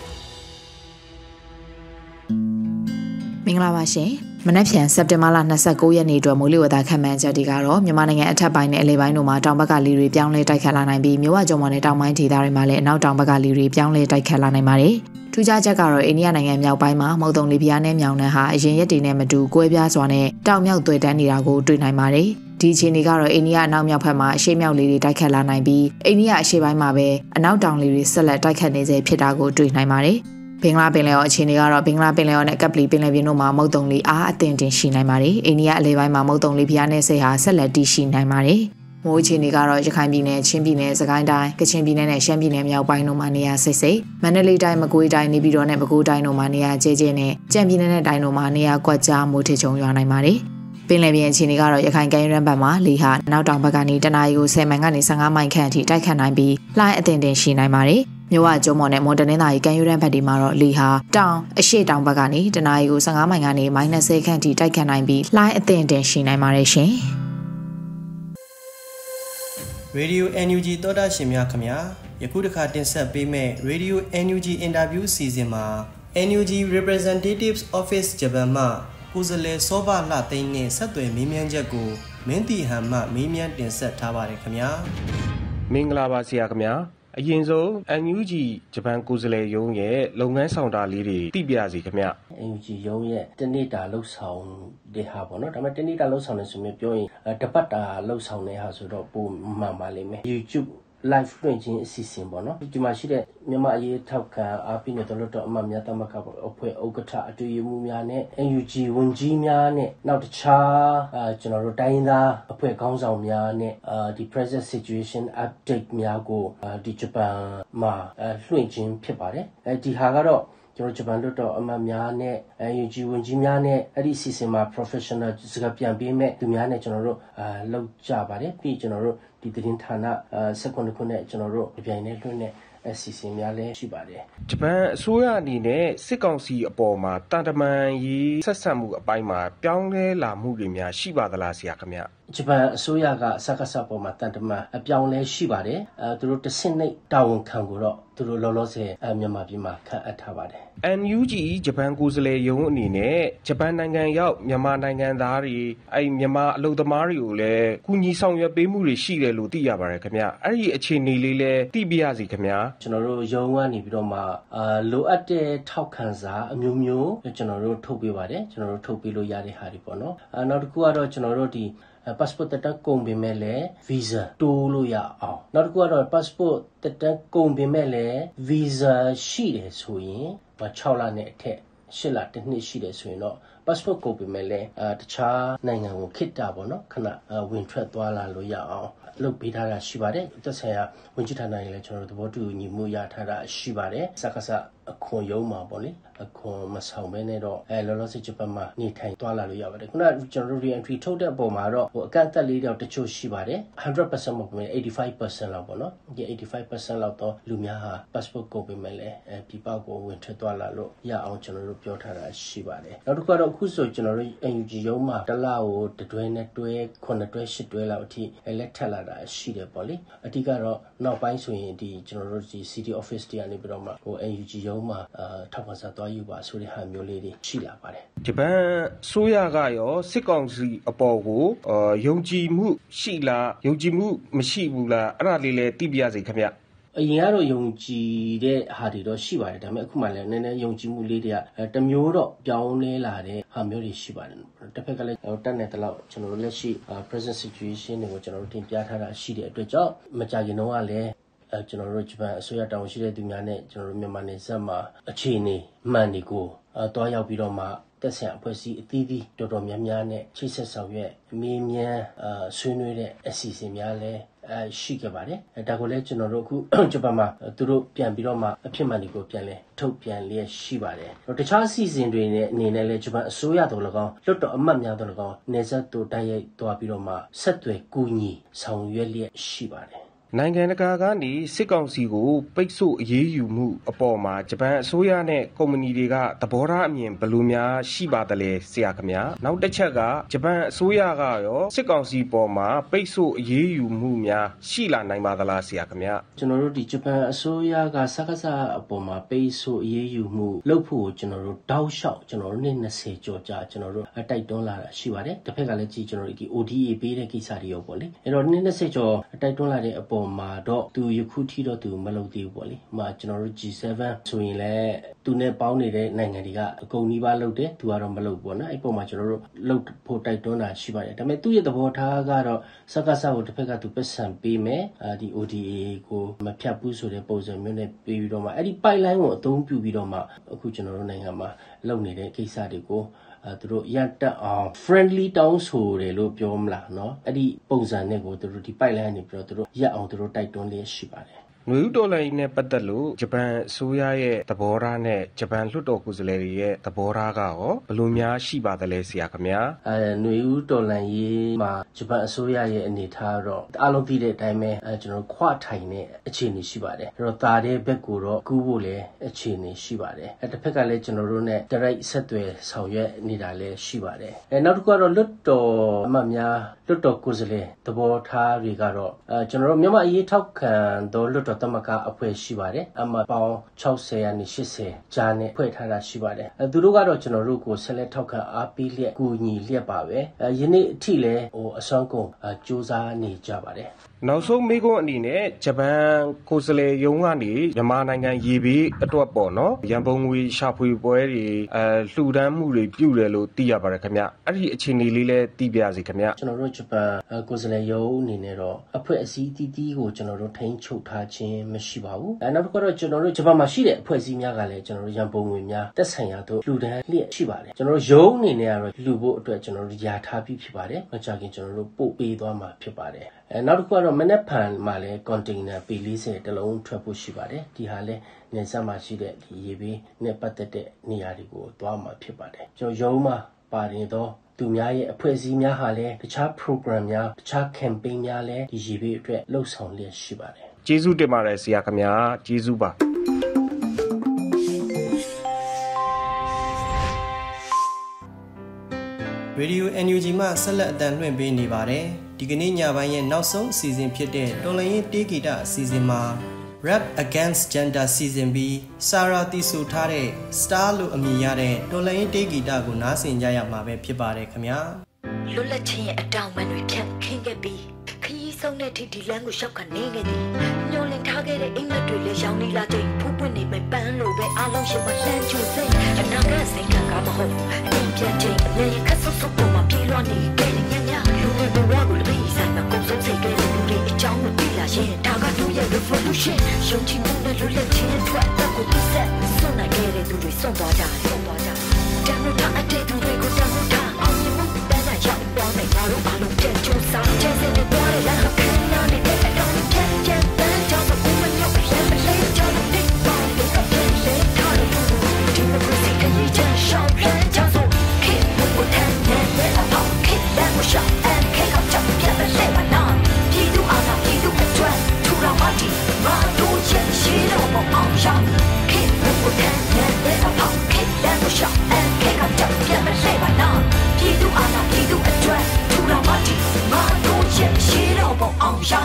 မင်္ဂလာပါရှင်မနက်ဖြန်စက်တင်ဘာလ29ရက်နေ့အတွက်မိုးလေဝသခန့်မှန်းချက်တွေကတော့မြန်မာနိုင်ငံအထက်ပိုင်းနဲ့အလယ်ပိုင်းတို့မှာတောင်ဘက်ကလေတွေပြောင်းလဲတိုက်ခတ်လာနိုင်ပြီးမြဝကျုံမော်နဲ့တောင်ပိုင်းဒေသတွေမှာလည်းအနောက်တောင်ဘက်ကလေတွေပြောင်းလဲတိုက်ခတ်လာနိုင်ပါတယ်ထူးခြားချက်ကတော့အိန္ဒိယနိုင်ငံမြောက်ပိုင်းမှာမုတ်တုံလေပြားနဲ့မြောင်နှံဟာအရင်ရက်တွေနဲ့မတူကွဲပြားစွာနဲ့တောင်မြောက်သွေတန်းနေတာကိုတွေ့နိုင်ပါတယ်ဒီအခြေအနေကတော့အိန္ဒိယအနောက်မြောက်ဘက်မှာအရှေ့မြောက်လေတွေတိုက်ခတ်လာနိုင်ပြီးအိန္ဒိယအရှေ့ပိုင်းမှာပဲအနောက်တောင်လေတွေဆက်လက်တိုက်ခတ်နေစေဖြစ်တာကိုတွေ့နိုင်ပါတယ်ဘင်္ဂလားပင်လယ်အော်အခြေအနေကတော့ဘင်္ဂလားပင်လယ်အော်နဲ့ကပ်ပလီပင်လယ်ပြင်တို့မှာမုတ်တုံလေအားအသင့်တင်ရှိနိုင်ပါတယ်အိန္ဒိယအလယ်ပိုင်းမှာမုတ်တုံလေပြားနဲ့ဆိတ်ဟာဆက်လက်တည်ရှိနိုင်ပါတယ်မိုးအခြေအနေကတော့ရခိုင်ပြည်နယ်ချင်းပြည်နယ်စကိုင်းတိုင်းကချင်ပြည်နယ်နဲ့ရှမ်းပြည်နယ်မြောက်ပိုင်းတို့မှာနေရာစိတ်စိတ်မန္တလေးတိုင်းမကွေးတိုင်းနေပြည်တော်နဲ့ပဲခူးတိုင်းတို့မှာနေရာကျဲကျဲနဲ့ကြံပြည်နယ်နဲ့တိုင်းတို့မှာနေရာကွက်ကြားမိုးထစ်ချုံရွာနိုင်ပါတယ်ပင်လယ်ပြင်အခြေအနေကတော့ရခိုင်ကမ်းရိုးတန်းဘက်မှာလေဟာနောက်တောင်ဘက်ကနေတနအီကို10မိုင်ကနေ15မိုင်ခန့်အထိတိုက်ခတ်နိုင်ပြီးလှိုင်းအသင့်တင်ရှိနိုင်ပါတယ်မြို့ဝကျုံမော်နဲ့မွန်တနင်္သာရီကမ်းရိုးတန်းဘက်ဒီမှာတော့လေဟာတောင်အရှေ့တောင်ဘက်ကနေတနအီကို15မိုင်ကနေ-10ခန့်အထိတိုက်ခတ်နိုင်ပြီးလှိုင်းအသင့်တင်ရှိနိုင်ပါတယ်ရှင် Radio NUG သောတာရှင်များခင်ဗျာယခုတစ်ခါတင်ဆက်ပေးမယ့် Radio NUG Interview Season မှာ NUG Representatives Office ဂျပန်မှကိုယ်စားလှယ်စောဘလှသိန်းနဲ့ဆက်သွယ်မေးမြန်းချက်ကိုမင်းတီဟန်မှမေးမြန်းတင်ဆက်ထားပါတယ်ခင်ဗျာမင်္ဂလာပါဆရာခင်ဗျာအရင်ဆုံး NUG ဂျပန်ကိုယ်စားလှယ်ရုံးရဲ့လုပ်ငန်းဆောင်တာလေးတွေသိပြစီခင်ဗျ NUG ရုံးရဲ့တနေ့တာလှုပ်ဆောင်တဲ့ဟာပေါ့နော်ဒါပေမဲ့တနေ့တာလှုပ်ဆောင်နေဆိုမျိုးပြောရင်တပတ်တာလှုပ်ဆောင်တဲ့ဟာဆိုတော့ပုံမှန်ပါလိမ့်မယ် YouTube live လွှင့်ခြင်းအစီအစဉ်ပေါ့နော်ဒီမှာရှိတဲ့မြန်မာအရေးထောက်ခံအားပေးနေတဲ့လို့အမှတ်များတမကအဖွဲ့ဥက္ကဋ္ဌအတွေ့အမှုများနဲ့ NUG ဝန်ကြီးများနဲ့နောက်တခြားကျွန်တော်တို့တိုင်းသားအဖွဲ့ခေါင်းဆောင်များနဲ့ဒီ present situation update များကိုဒီဂျပန်မှာလွှင့်ခြင်းဖြစ်ပါတယ်ဒီဟာကတော့ကျွန်တော်ဂျပန်တို့တော့အမှတ်များနဲ့ UG ဝန်ကြီးများနဲ့အဲ့ဒီ season မှာ professional စကားပြန်ပေးမဲ့သူများနဲ့ကျွန်တော်တို့လောက်ကြပါတယ်ပြီးကျွန်တော်တို့ဒီသတင်းဌာန19ခုနဲ့ကျွန်တော်တို့ပြိုင်နေလွှင့်နဲ့အစီအစဉ်များလည်းရှိပါတယ်ဂျပန်အစိုးရအနေနဲ့စစ်ကောင်စီအပေါ်မှာတန်တမန်ရေးဆက်ဆံမှုအပိုင်းမှာပြောင်းလဲလာမှုတွေများရှိပါသလားဆရာခင်ဗျဂျပန်အစိုးရကစကားစပေါ်မှာတန်တမန်အပြောင်းလဲရှိပါတယ်သူတို့တဆင့်နဲ့တာဝန်ခံကိုတော့သူတို့လောလောဆယ်မြန်မာပြည်မှာခန့်အပ်ထားပါတယ် NUG ဂျပန်ကိုယ်စားလှယ်ရုံးအနေနဲ့ဂျပန်နိုင်ငံရောက်မြန်မာနိုင်ငံသားတွေမြန်မာအလုပ်သမားတွေကိုလည်းကူညီဆောင်ရွက်ပေးမှုတွေရှိတယ်လို့သိရပါတယ်ခင်ဗျအဲ့ဒီအခြေအနေလေးလည်းသိပြရစီခင်ဗျကျွန်တော်တို့ရုံးကနေပြီးတော့မှလိုအပ်တဲ့ထောက်ခံစာအမျိုးမျိုးကျွန်တော်တို့ထုတ်ပေးပါတယ်ကျွန်တော်တို့ထုတ်ပေးလို့ရတဲ့ဟာတွေပေါ့နော်နောက်တစ်ခုကတော့ကျွန်တော်တို့ဒီpassport တက်ကုန်ပြင်မဲ့လဲ visa တိုးလို့ရအောင်နောက်တစ်ခုကတော့ passport တက်ကုန်ပြင်မဲ့လဲ visa ရှိတယ်ဆိုရင်6လနဲ့အထက်8လတစ်နှစ်ရှိတယ်ဆိုရင်တော့ passport ကုန်ပြင်မဲ့လဲတခြားနိုင်ငံကိုခေတ္တပေါ့နော်ခဏဝင်ထွက်သွားလာလို့ရအောင်လုပ်ပေးထားတာရှိပါတယ်သက်ဆိုင်ရာဝန်ကြီးဌာနတွေလည်းကျွန်တော်တို့သဘောတူညီမှုရထားတာရှိပါတယ်စကားစအခွန်ရုံးမှာပေါ့လေအခွန်မဆောင်ဘဲနဲ့တော့လောလောဆယ်ဂျပန်မှာနေထိုင်သွားလာလို့ရပါတယ်ခုနကျွန်တော်တို့ re-entry ထုတ်တဲ့အပေါ်မှာတော့အကန့်အသတ်လေးတော့တချို့ရှိပါတယ် 100% မဟုတ်ဘူး 85% လောက်ပေါ့နော်ဒီ 85% လောက်တော့လူများဟာ passport ကိုပေးမယ်လေပြပကိုဝင်ထွက်သွားလာလို့ရအောင်ကျွန်တော်တို့ပြောထားတာရှိပါတယ်နောက်တစ်ခါတော့အခုဆိုကျွန်တော်တို့ NUG ရုံးမှာတစ်လကိုတွဲနဲ့တွဲ9တွဲ10တွဲလောက်အထိလက်ထက်လာတာရှိတယ်ပေါ့လေအဓိကတော့နောက်ပိုင်းဆိုရင်ဒီကျွန်တော်တို့ဒီ city office တွေကနေပြီးတော့မှNUG ရုံးမှာထောက်ပံ့စာသွားယူပါဆိုတဲ့ဟာမျိုးလေးတွေရှိလာပါတယ်ဂျပန်ဆိုရကရောစစ်ကောင်စီအပေါ်ကိုယုံကြည်မှုရှိလားယုံကြည်မှုမရှိဘူးလားအဲ့ဒါလေးလည်းသိပြရစီခင်ဗျအရင်ကတော့ယုံကြည်တဲ့ဟာတွေတော့ရှိပါတယ်ဒါပေမဲ့အခုမှလည်းနည်းနည်းယုံကြည်မှုလေးတွေကတမျိုးတော့ပြောင်းလဲလာတဲ့ဟာမျိုးတွေရှိပါတယ်တစ်ဖက်ကလည်းတက်နေတဲ့လောက်ကျွန်တော်တို့လက်ရှိ present situation တွေကိုကျွန်တော်တို့တင်ပြထားတာရှိတဲ့အတွက်ကြောင့်မကြခင်တော့ကလည်းကျွန်တော်တို့ဂျပန်အစိုးရတာဝန်ရှိတဲ့သူများနဲ့ကျွန်တော်တို့မြန်မာနယ်စပ်မှာအခြေအနေမှန်တွေကိုတွားရောက်ပြီးတော့မှတက်ဆိုင်အဖွဲ့အစည်းအသီးသီးတော်တော်များများနဲ့ချိတ်ဆက်ဆောင်ရွက်အမေးမြန်းဆွေးနွေးတဲ့အစီအစဉ်များလည်းရှိခဲ့ပါတယ်ဒါကိုလည်းကျွန်တော်တို့အခုဂျပန်မှာသူတို့ပြန်ပြီးတော့မှအဖြစ်မှန်တွေကိုပြန်လဲထုတ်ပြန်လျက်ရှိပါတယ်တခြားအစီအစဉ်တွေနဲ့အနေနဲ့လည်းဂျပန်အစိုးရတော်၎င်းလွှတ်တော်အမတ်များတော်၎င်းနေဆက်တို့တိုက်ရိုက်သွားပြီးတော့မှဆက်သွယ်ကူညီဆောင်ရွက်လျက်ရှိပါတယ်နိုင်ငံတကာကနေစစ်ကောင်စီကိုပိတ်ဆို့အရေးယူမှုအပေါ်မှာဂျပန်အစိုးရနဲ့ကုမ္ပဏီတွေကသဘောထားအမြင်ဘယ်လိုများရှိပါသလဲဆရာခင်ဗျာနောက်တစ်ချက်ကဂျပန်အစိုးရကရောစစ်ကောင်စီပေါ်မှာပိတ်ဆို့အရေးယူမှုများရှိလာနိုင်ပါသလားဆရာခင်ဗျာကျွန်တော်တို့ဒီဂျပန်အစိုးရကစကားစအပေါ်မှာပိတ်ဆို့အရေးယူမှုလုပ်ဖို့ကျွန်တော်တို့တောက်လျှောက်ကျွန်တော်တို့နှစ်20ကျော်ကြာကျွန်တော်တို့တိုက်တွန်းလာတာရှိပါတယ်တစ်ဖက်ကလည်းကြည့်ကျွန်တော်တို့ဒီ ODA ပေးတဲ့ကိစ္စတွေရောပေါ့လေအဲ့တော့နှစ်20ကျော်တိုက်တွန်းလာတဲ့အပေါ်မှာတော့သူယခုထိတော့သူမလုပ်သေးဘူးပေါ့လေကျွန်တော်တို့ G7 ဆိုရင်လည်းသူနဲ့ပေါင်းနေတဲ့နိုင်ငံတွေကအကုန်နီးပါးလုပ်တယ်သူကတော့မလုပ်ဘူးပေါ့နော်အဲ့ပုံမှာကျွန်တော်တို့လုပ်ဖို့တိုက်တွန်းတာရှိပါတယ်ဒါပေမဲ့သူ့ရဲ့သဘောထားကတော့စကားစကိုတစ်ဖက်ကသူပတ်စံပေးမယ်ဒီ ODA ကိုမဖြတ်ဘူးဆိုတဲ့ပုံစံမျိုးနဲ့ပြီးပြီးတော့မှအဲ့ဒီ pipeline ကိုအသုံးပြုပြီးတော့မှအခုကျွန်တော်တို့နိုင်ငံမှာလုပ်နေတဲ့ကိစ္စတွေကိုသူတို့ရတက်အောင် friendly တောင်းဆိုတယ်လို့ပြောမလားเนาะအဲ့ဒီပုံစံနဲ့ကိုသူတို့ဒီ pipeline နေပြီးတော့သူတို့ရက်အောင်သူတို့တိုက်တွန်းလျက်ရှိပါတယ်နွေဦးတော်လှန်ရေးနဲ့ပတ်သက်လို့ဂျပန်အစိုးရရဲ့သဘောထားနဲ့ဂျပန်လွှတ်တော်ကိုယ်စားလှယ်တွေရဲ့သဘောထားကရောဘယ်လိုများရှိပါသလဲဆရာခင်ဗျာနွေဦးတော်လှန်ရေးမှာဂျပန်အစိုးရရဲ့အနေထားတော့အားလုံးသိတဲ့အတိုင်းပဲကျွန်တော်ခွထိုင်တဲ့အခြေအနေရှိပါတယ်အဲ့တော့တာတဲ့ဘက်ကိုတော့ကူးဖို့လည်းအခြေအနေရှိပါတယ်တစ်ဖက်ကလည်းကျွန်တော်တို့နဲ့ direct ဆက်သွယ်ဆောင်ရွက်နေတာလည်းရှိပါတယ်နောက်တစ်ခုကတော့လွှတ်တော်အမတ်များလွှတ်တော်ကိုယ်စားလှယ်သဘောထားတွေကတော့ကျွန်တော်တို့မြန်မာအရေးထောက်ခံသောလွှတ်တော်သမဂ္ဂအဖွဲ့ရှိပါတယ်အမပေါင်း60ကနေ80ကြားနဲ့ဖွဲ့ထားတာရှိပါတယ်သူတို့ကတော့ကျွန်တော်တို့ကိုဆက်လက်ထောက်ခံအားပေးလျက်ကူညီလျက်ပါပဲယနေ့အထိလည်းအစွမ်းကုန်စူးစမ်းနေကြပါတယ်နောက်ဆုံးမိကုန်းအနေနဲ့ဂျပန်ကိုယ်စားလှယ်ရုံးကနေမြန်မာနိုင်ငံရေဘေးအတွက်ပေါ့နော်ရန်ပုံငွေရှာဖွေပွဲတွေလှူဒန်းမှုတွေပြုတယ်လို့သိရပါတယ်ခင်ဗျအဲ့ဒီအခြေအနေလေးလည်းသိပြစီခင်ဗျကျွန်တော်တို့ဂျပန်ကိုယ်စားလှယ်ရုံးအနေနဲ့တော့အဖွဲ့အစည်းတီးတီးကိုကျွန်တော်တို့ထိန်းချုပ်ထားခြင်းမရှိပါဘူးနောက်တစ်ခုတော့ကျွန်တော်တို့ဂျပန်မှာရှိတဲ့အဖွဲ့အစည်းများကလည်းကျွန်တော်တို့ရန်ပုံငွေများတက်ဆိုင်ရာတို့လှူဒန်းလျက်ရှိပါတယ်ကျွန်တော်တို့ရုံးအနေနဲ့ကတော့လှူဖို့အတွက်ကျွန်တော်တို့ယာထားပြီးဖြစ်ပါတယ်မကြခင်ကျွန်တော်တို့ပို့ပေးသွားမှာဖြစ်ပါတယ်နောက်တစ်ခုကတော့မနက်ဖြန်မှာလည်း container P40 တလုံးထွက်ဖို့ရှိပါတယ်ဒီဟာလည်းနေဆက်မှာရှိတဲ့ဒီရေဘေးနဲ့ပတ်သက်တဲ့နေရာတွေကိုသွားမှာဖြစ်ပါတယ်ကျွန်တော်ရုံးမှာပါနေတော့သူများရဲ့အဖွဲ့အစည်းများဟာလည်းတခြား program များတခြား campaign များလည်းဒီရေဘေးအတွက်လှုပ်ဆောင်လျက်ရှိပါတယ်ကျေးဇူးတင်ပါတယ်ဆရာခင်ဗျာကျေးဇူးပါရေဒီယို NUG မှဆက်လက်အသံလွှင့်ပေးနေပါတယ်ဒီကနေ့ညပိုင်းရဲ့နောက်ဆုံးအစီအစဉ်ဖြစ်တဲ့တော်လှန်ရေးတေးဂီတအစီအစဉ်မှာ Rap Against Gender Season B စာရာတီဆိုထားတဲ့ Star လို့အမည်ရတဲ့တော်လှန်ရေးတေးဂီတကိုနားဆင်ကြရမှာပဲဖြစ်ပါတယ်ခင်ဗျာလွတ်လပ်ခြင်းရဲ့အတောင်ပံတွေဖြတ်ခင်းခဲ့ပြီးခရီးဆုံးတဲ့ထိဒီလမ်းကိုရှောက်ကနေခဲ့သည်ညှို့လင်ထားခဲ့တဲ့အိမ်မက်တွေလည်းရောင်းနေလာချိန်ဖူးပွင့်နေမဲ့ပန်းလိုပဲအားလုံးရှင်မလှမ်းချူစိတ်အနာကစိတ်ကမဟုတ်အိမ်ပြချင်းလည်းခက်ဆုပ်ဆုပ်ပေါ်မှာပြေးလွှားနေတဲ့ညညလူတွေဘဝကိုလည်းပြီးဆိုင်မှာကုန်ဆုံးစိတ်တွေလူတွေအကြောင်းကိုသိလာရင်ဒါကတို့ရဲ့ revolution ရုံချမှုနဲ့လွတ်လပ်ခြင်းအတွက်တော့ကိုပြဆက်စွန့်နိုင်ခဲ့တဲ့သူတွေစွန့်သွားကြတမ်းလို့ထားအတဲ့သူတွေကိုတမ်းလို့ထားအောင်မြင်မှုတန်းတန်းရောက်သွားမယ်ငါတို့အားလုံးတဲ့ကြိုးစားကျန်စင်နေသွားတဲ့လမ်းခင်းနာနေတဲ့အတော်နဲ့ပြန်တန်းကြောင်းကိုမညော့ပြန်မလေးကြောင်းနဲ့ပေါင်းလို့ကပြန်လဲထားလို့ဒီမိုကရေစီကရေးချမ်းရှောင်းပြန်ကြောင်းဆိုခေတ်ကိုထမ်းတဲ့အပေါင်းခေတ်လမ်းကိုရှောင်းandခေတ်ကကြောက်ပြန်လဲမနာပြည်သူအားသာပြည်သူအတွက်ထူထောင်ပါတီငါတို့ရဲ့ရှိတော့မအောင်ရခေတ်ကိုထမ်းတဲ့အပေါင်းခေတ်လမ်းကိုရှောင်းandခေတ်ကကြောက်ပြန်လဲမနာပြည်သူအားသာပြည်သူအတွက်ထူထောင်ပါတီငါတို့ရဲ့ရှိတော့မအောင်ရ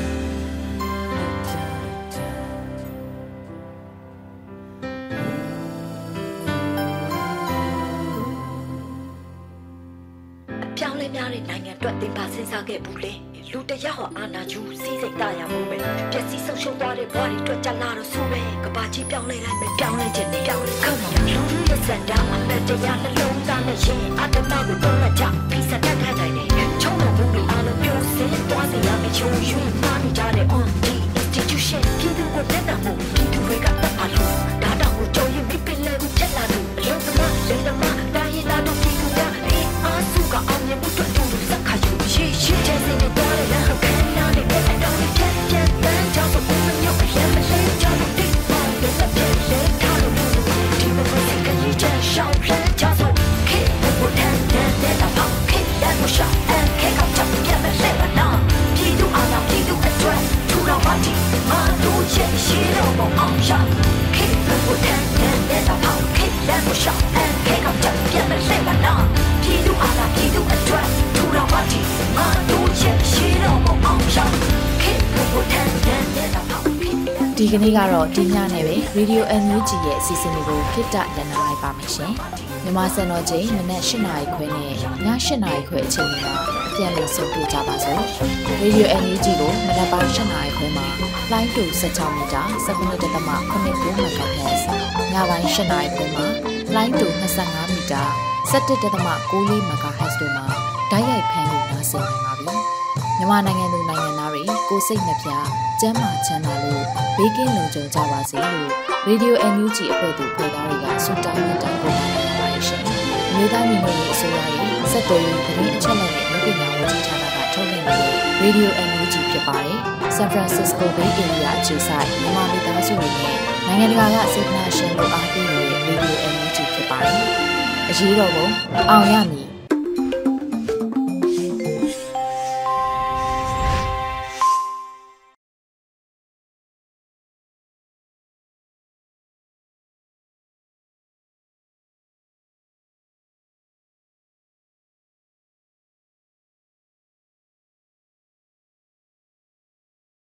ပြောင်းလဲများတဲ့နိုင်ငံအတွက်သင်ပါစဉ်းစားခဲ့ဘူးလေလူတယောက်ဟာအာဏာယူစီးစိမ်တာရမှုပဲပျက်စီးဆုံးရှုံးသွားတဲ့ဘဝတွေအတွက်ကြလာတော့ဆိုပဲကဘာကြီးပြောင်းလဲလိုက်ပဲပြောင်းလဲခြင်းနဲ့ပြောင်းလဲခမောင်လူရဲ့စံတာအမှန်တရားနှလုံးသားနဲ့ရှင်အတ္တမကိုတော့လက်ချပြီးစတက်ခိုင်းနိုင်တယ်ချုံတော်မှုတွေအားလုံးပြောစင်သွားစေရမယ့်ချုံရွှေမာနေကြတဲ့ on the institution ပြည်သူကိုတက်တာမှုပြည်သူတွေကတက်ပါလို့ဒါတောင်ကိုကြော်ရင်မိပင်လဲကိုချက်လာလို့အလုံးသမားလေသမားတိုင်းလာတော့ပြည်သူကအားစုကအောင်မြင်မှုတွေတူတူစက်ခါယူရှိရှိကျစင်နေသွားတဲ့လမ်းခင်းနာနေတဲ့အတော်နဲ့ပြန်တန်းကြောင်းကိုမညော့ပြန်မလဲကြောင်းတိတ်ပေါင်းလို့ပြန်လဲထားလို့ဒီမိုကရေစီကရေးချမ်းရှောင်းပြန်ကြောင်းဆိုခေတ်ကိုထမ်းတဲ့အပေါင်းခေတ်လမ်းကိုရှောင်းandခေတ်ကကြောက်ပြန်မလဲမနာပြည်သူအားသာပြည်သူအတွက်ထူထောင်ပါတီငါတို့ရဲ့ရှိတော့မအောင်ရခေတ်ကိုထမ်းတဲ့အပေါင်းခေတ်လမ်းကိုရှောင်းandခေတ်ကကြောက်ပြန်မလဲမနာပြည်သူအားသာပြည်သူအတွက်ထူထောင်ပါတီငါတို့ရဲ့ရှိတော့မအောင်ရခေတ်ကိုထမ်းတဲ့အပေါင်းဒီကနေ့ကတော့ဒီညနဲ့ပဲ Radio NUG ရဲ့အစီအစဉ်လေးကိုခਿੱတရန်နာလိုက်ပါမယ်ရှင်။မြန်မာစံတော်ချိန်မနက်၈နာရီခွဲနဲ့ည၈နာရီခွဲအချိန်မှာပြန်လည်ဆုံတွေ့ကြပါစို့။ Radio NUG ကိုမနက်ပိုင်း၈နာရီခွဲမှာလိုင်းတူ16မီတာ17.89 MHz ညပိုင်း၈နာရီခွဲမှာလိုင်းတူ25မီတာ17.94 MHz တို့မှာဓာတ်ရိုက်ဖမ်းလို့နားဆင်နိုင်ပါပြီ။မြန်မာနိုင်ငံသူနိုင်ငံသားတွေကိုစိတ်နှပြကျန်းမာချမ်းသာလို့ဘေးကင်းလုံခြုံကြပါစေလို့ Radio NUG အဖွဲ့သူဖွဲ့သားတွေကဆုတောင်းမြတ်တာပို့တာနေပါရှင်။မျိုးသားညီညွတ်ရေးအစိုးရရဲ့စက်တော်ရေးသတင်းအချက်အလက်နဲ့လူပညာဝန်ကြီးဌာနကထုတ်လွှင့်နေတဲ့ Radio NUG ဖြစ်ပါတယ်။ San Francisco Bay Area အခြေစိုက်မြန်မာမိသားစုတွေနဲ့နိုင်ငံတကာကစေတနာရှင်တို့အားပေးနေတဲ့ Radio NUG ဖြစ်ပါတယ်။အရေးတော်ပုံအောင်ရမည်